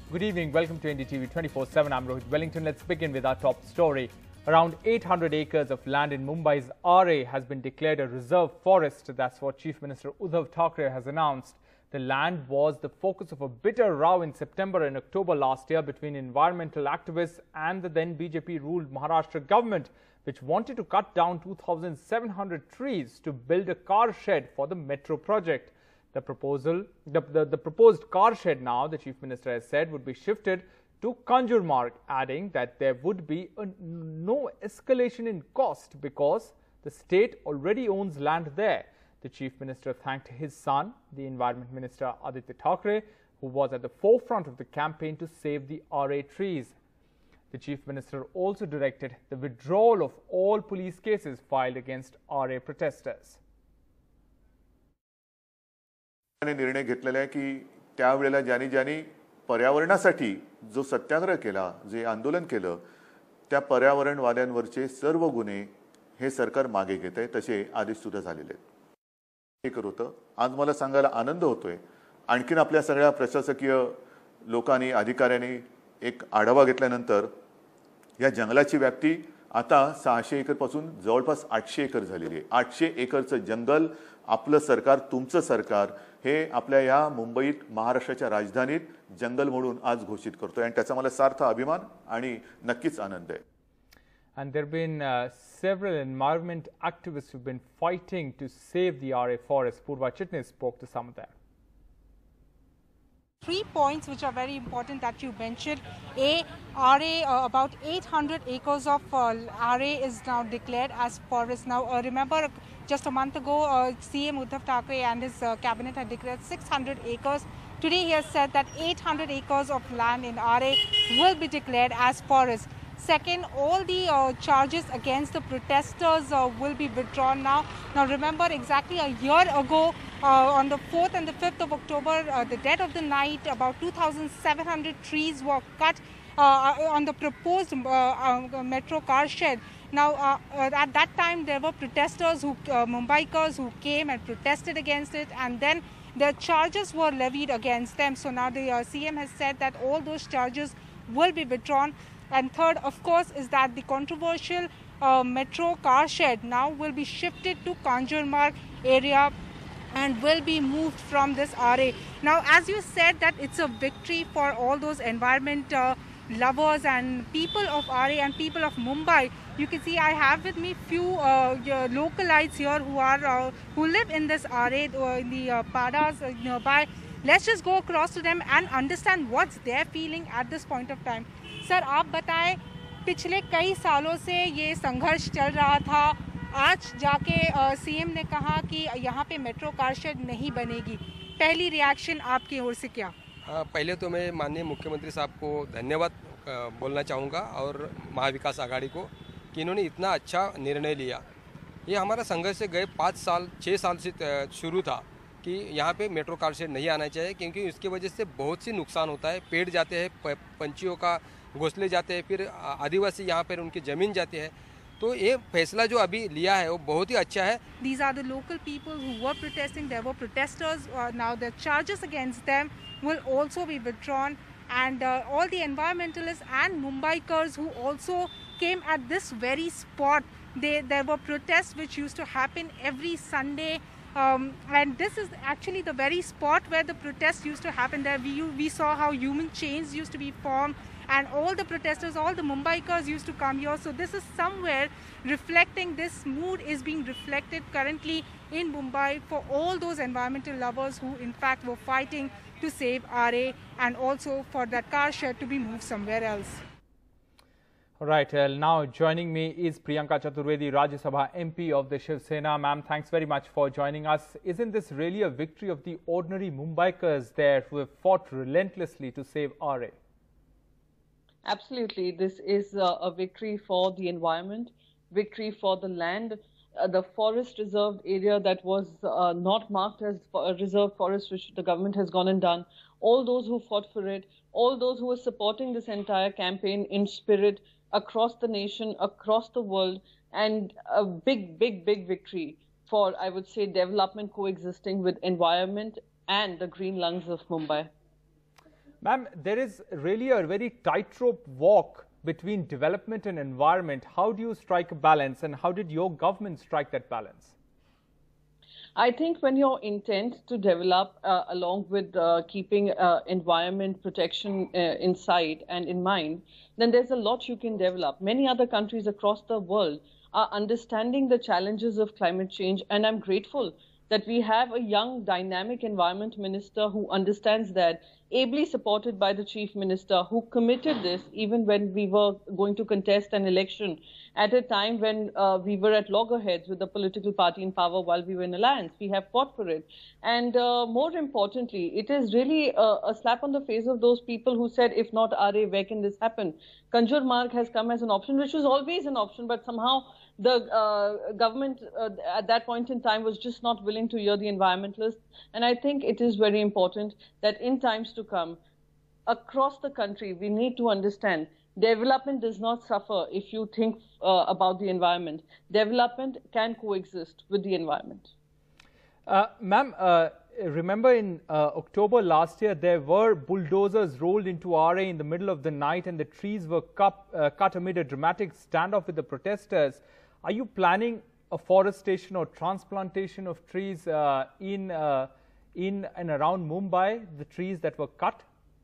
Good evening. Welcome to NDTV 24/7. I'm Rohit Wellington. Let's begin with our top story. Around 800 acres of land in Mumbai's RA has been declared a reserve forest. That's what Chief Minister Uddhav Thackeray has announced. The land was the focus of a bitter row in September and October last year between environmental activists and the then BJP-ruled Maharashtra government, which wanted to cut down 2,700 trees to build a car shed for the metro project. The proposed car shed now, the Chief Minister has said, would be shifted to Kanjurmarg, adding that there would be no escalation in cost because the state already owns land there. The Chief Minister thanked his son, the Environment Minister Aditya Thackeray, who was at the forefront of the campaign to save the RA trees. The Chief Minister also directed the withdrawal of all police cases filed against RA protesters. निर्णय घेतलेला आहे की त्यावेळेला ज्यांनी पर्यावरणासाठी जो सत्याग्रह केला, जे आंदोलन केलं, त्या पर्यावरणवाद्यांवरचे सर्व गुन्हे हे सरकार मागे घेत आहे. तसे आदेश सुद्धा झालेले आहेत. हे करत होतं. आज मला सांगायला आनंद होतोय, आणखीन आपल्या सगळ्या प्रशासकीय लोकांनी, अधिकाऱ्यांनी एक आढावा घेतल्यानंतर या जंगलाची व्याप्ती आता 600 एकर पासून जवळपास 800 एकर झालेली आहे. 800 एकरचं जंगल आपलं सरकार, तुमचं सरकार हे आपल्या या मुंबईत, महाराष्ट्राच्या राजधानीत जंगल म्हणून आज घोषित करतोय आणि त्याचा मला सार्थ अभिमान आणि नक्कीच आनंद आहे. And there have been several environment activists who've been fighting to save the RA forest. Purva Chitnis spoke to some of them. 3 points which are very important that you mentioned. RA, about 800 acres of RA is now declared as forest. Now, remember, just a month ago, CM Uddhav Thackeray and his cabinet had declared 600 acres. Today, he has said that 800 acres of land in RA will be declared as forest. Second, all the charges against the protesters will be withdrawn now. Now, remember, exactly a year ago, on the 4th and the 5th of October, the dead of the night, about 2,700 trees were cut on the proposed metro car shed. Now, at that time, there were protesters, Mumbaikars, who came and protested against it, and then the charges were levied against them. So now the CM has said that all those charges will be withdrawn. And third, of course, is that the controversial metro car shed now will be shifted to Kanjurmarg area and will be moved from this RA. Now, as you said, that it's a victory for all those environment lovers and people of RA and people of Mumbai. You can see I have with me few localites here who live in this RA, in the Padas nearby. Let's just go across to them and understand what's their feeling at this point of time. Sir, आप बताएं, पिछले कई सालों से ये संघर्ष चल रहा था. आज जाके सीएम ने कहा कि यहाँ पे मेट्रो कार शेड नहीं बनेगी. पहली रिएक्शन आपकी ओर से क्या? पहले तो मैं माननीय मुख्यमंत्री साहब को धन्यवाद बोलना चाहूँगा और महाविकास आघाड़ी को कि इन्होंने इतना अच्छा निर्णय लिया. ये हमारा संघर्ष से गए 6 साल से शुरू था कि यहाँ पे मेट्रो कार शेड नहीं आना चाहिए, क्योंकि इसकी वजह से बहुत सी नुकसान होता है. पेड़ जाते हैं, पंछियों का घोंसले जाते हैं, फिर आदिवासी यहाँ पर उनकी ज़मीन जाती है. तो ये फैसला जो अभी लिया है वो बहुत ही अच्छा है. These are the local people who were protesting. There were protesters. Now the charges against them will also be withdrawn, and all the environmentalists and Mumbaikars who also came at this very spot. There were protests which used to happen every Sunday. And this is actually the very spot where the protests used to happen. There we saw how human chains used to be formed, and all the protesters, all the Mumbaikars used to come here. So this is somewhere reflecting, this mood is being reflected currently in Mumbai for all those environmental lovers who in fact were fighting to save RA and also for that car shed to be moved somewhere else. All right, now joining me is Priyanka Chaturvedi, Rajya Sabha MP of the Shiv Sena. Ma'am, thanks very much for joining us. Isn't this really a victory of the ordinary Mumbaikars there who have fought relentlessly to save RA? Absolutely. This is a victory for the environment, victory for the land, the forest reserved area that was not marked as a reserve forest, which the government has gone and done. All those who fought for it, all those who were supporting this entire campaign in spirit across the nation, across the world, and a big, big, big victory for, I would say, development coexisting with environment and the green lungs of Mumbai. Ma'am, there is really a very tightrope walk between development and environment. How do you strike a balance, and how did your government strike that balance? I think when your intent to develop, along with keeping environment protection in sight and in mind, then there's a lot you can develop. Many other countries across the world are understanding the challenges of climate change, and I'm grateful that we have a young, dynamic environment minister who understands that, ably supported by the chief minister, who committed this even when we were going to contest an election at a time when we were at loggerheads with the political party in power while we were in alliance. We have fought for it. And more importantly, it is really a slap on the face of those people who said, if not RA, where can this happen? Kanjur Marg has come as an option, which was always an option, but somehow the government at that point in time was just not willing to hear the environmentalists. And I think it is very important that in times to come, across the country, we need to understand development does not suffer if you think about the environment. Development can coexist with the environment. Ma'am, remember in October last year, there were bulldozers rolled into RA in the middle of the night, and the trees were cut amid a dramatic standoff with the protesters. Are you planning afforestation or transplantation of trees in and around Mumbai, the trees that were cut?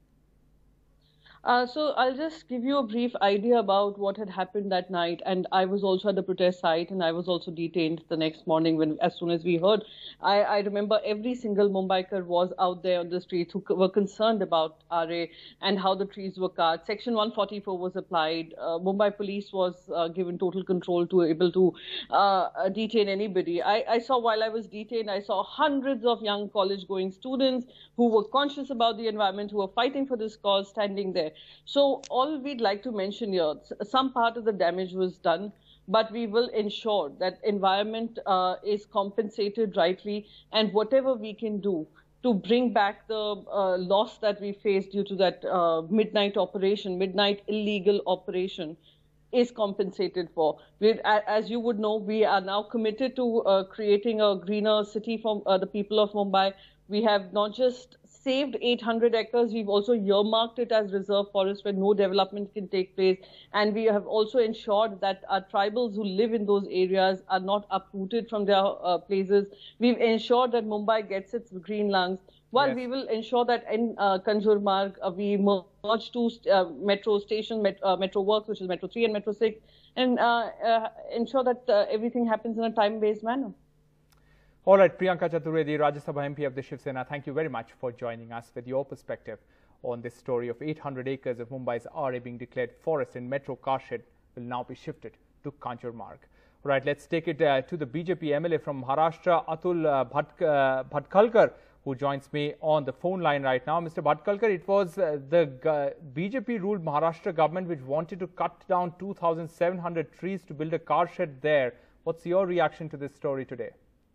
So I'll just give you a brief idea about what had happened that night. And I was also at the protest site, and I was also detained the next morning as soon as we heard. I remember every single Mumbaiker was out there on the streets who were concerned about RA and how the trees were cut. Section 144 was applied. Mumbai police was given total control to able to detain anybody. I saw while I was detained, I saw hundreds of young college-going students who were conscious about the environment, who were fighting for this cause, standing there. So all we'd like to mention here, some part of the damage was done, but we will ensure that environment is compensated rightly, and whatever we can do to bring back the loss that we faced due to that midnight illegal operation is compensated for. As you would know, we are now committed to creating a greener city for the people of Mumbai. We have not just saved 800 acres, we've also earmarked it as reserve forest where no development can take place. And we have also ensured that our tribals who live in those areas are not uprooted from their places. We've ensured that Mumbai gets its green lungs. While we will ensure that in Kanjur Marg, we merge two metro stations, Metro Works, which is Metro 3 and Metro 6, and ensure that everything happens in a time-based manner. All right, Priyanka Chaturvedi, Rajya Sabha MP of the Shiv Sena, thank you very much for joining us with your perspective on this story of 800 acres of Mumbai's RA being declared forest in Metro Karshed will now be shifted to Kanjur Marg. All right, let's take it to the BJP MLA from Maharashtra, Atul Bhatkalkar, who joins me on the phone line right now. Mr. Bhatkalkar, it was the BJP-ruled Maharashtra government which wanted to cut down 2,700 trees to build a car shed there. What's your reaction to this story today?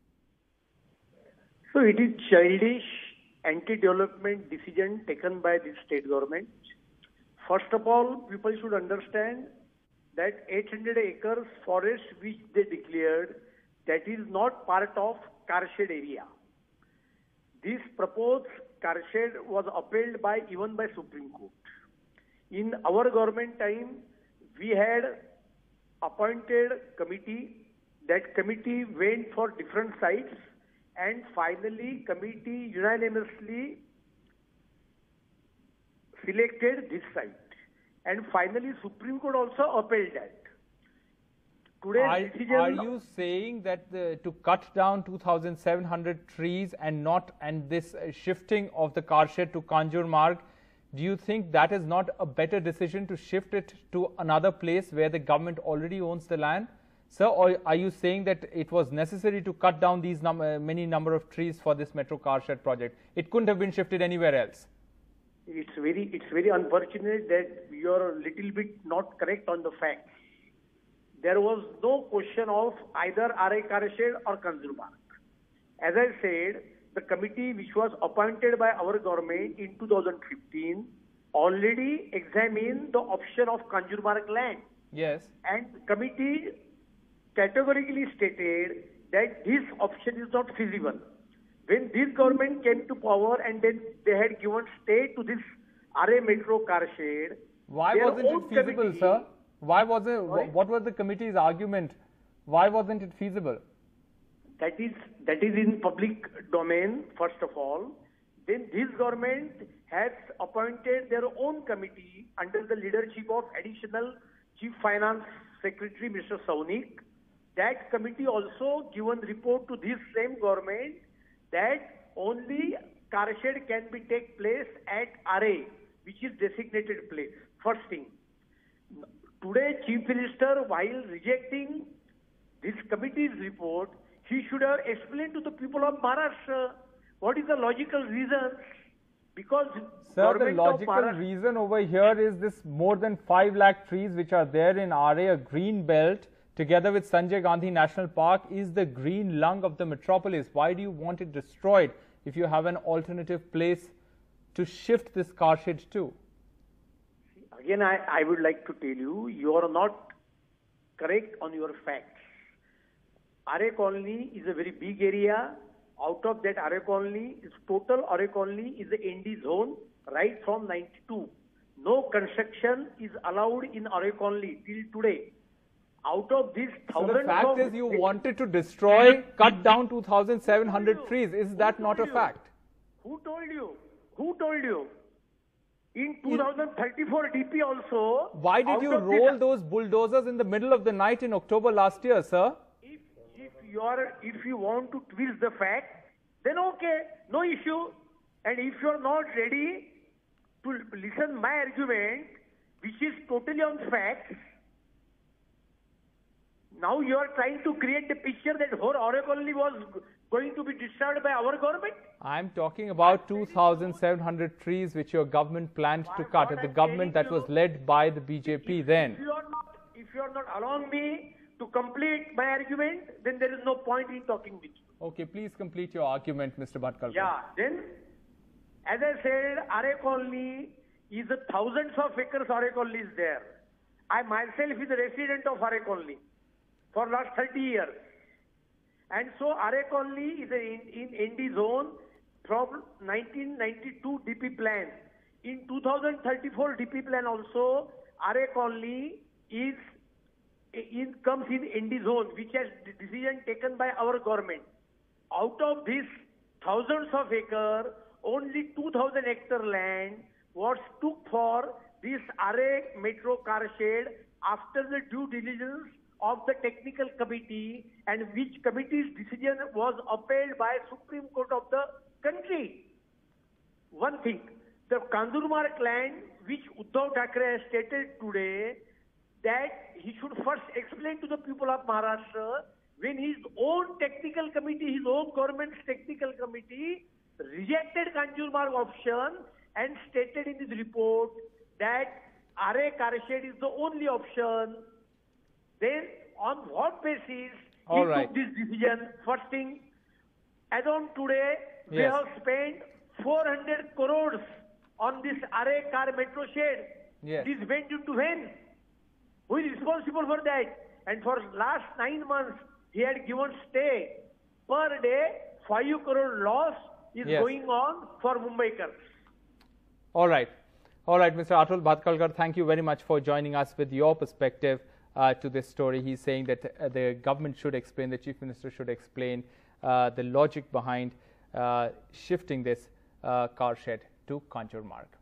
So it is childish, anti-development decision taken by the state government. First of all, people should understand that 800 acres forest which they declared, that is not part of Karshed area. This proposed Karshed was upheld even by Supreme Court. In our government time, we had appointed committee. That committee went for different sites, and finally committee unanimously selected this site. And finally Supreme Court also upheld that. Are you saying that to cut down 2,700 trees and this shifting of the Karshed to Kanjur Marg, do you think that is not a better decision to shift it to another place where the government already owns the land? Sir, or are you saying that it was necessary to cut down these many number of trees for this Metro Karshed project? It couldn't have been shifted anywhere else. It's very unfortunate that you are a little bit not correct on the facts. There was no question of either RA Karshed or Kanjur Marg. As I said, the committee which was appointed by our government in 2015 already examined the option of Kanjur Marg land. Yes. And the committee categorically stated that this option is not feasible. When this government came to power and then they had given stay to this RA Metro car shed. Why wasn't it feasible, sir? Why was it? What was the committee's argument? Why wasn't it feasible? That is in public domain, first of all. Then this government has appointed their own committee under the leadership of Additional Chief Finance Secretary Mr. Saunik. That committee also given report to this same government that only car shed can be take place at RA, which is designated place. First thing. Today, Chief Minister, while rejecting this committee's report, he should have explained to the people of Maharashtra what is the logical reason. Because sir, the logical reason over here is this more than 5 lakh trees which are there in RA, a green belt, together with Sanjay Gandhi National Park, is the green lung of the metropolis. Why do you want it destroyed if you have an alternative place to shift this car shed to? Again, I would like to tell you, you are not correct on your facts. RA Colony is a very big area. Out of that RA Colony, total RA Colony is the ND zone right from 92. No construction is allowed in RA Colony till today. Out of these thousands so the fact is you wanted to destroy, cut down 2,700 trees. Is that not a fact? Who told you? Who told you? In 2034 DP also. Why did you roll those bulldozers in the middle of the night in October last year, sir? If you want to twist the fact, then okay, no issue. And if you are not ready to listen my argument, which is totally on facts, now you are trying to create the picture that whole RA Colony was going to be destroyed by our government. I'm talking about 2,700 trees which your government planned to cut. The government that was led by the BJP then. If you are not allowing me to complete my argument, then there is no point in talking with you. Okay, please complete your argument, Mr. Bhatkalkar. Yeah, then, as I said, RA Colony is thousands of acres RA Colony is there. I myself is a resident of RA Colony for last 30 years. And so RA Colony is in ND zone from 1992 DP plan. In 2034 DP plan also, RA Colony comes in ND zone, which has decision taken by our government. Out of this thousands of acres, only 2,000 hectare land was took for this RA Metro car shed after the due diligence of the technical committee, and which committee's decision was upheld by Supreme Court of the country. One thing, the Kanjurmarg land, which Uddhav Thackeray has stated today, that he should first explain to the people of Maharashtra when his own technical committee, his own government's technical committee rejected Kanjurmarg option and stated in his report that RA car shed is the only option. Then on what basis he took this decision? First thing, as on today, we have spent 400 crores on this RA car metro shed. Yes. This went into when? Who is responsible for that? And for last 9 months, he had given stay. Per day, 5 crore loss is going on for Mumbaikars. All right. All right, Mr. Atul Bhatkalkar, thank you very much for joining us with your perspective to this story. He's saying that the government should explain, the Chief Minister should explain the logic behind shifting this car shed to Kanjurmarg.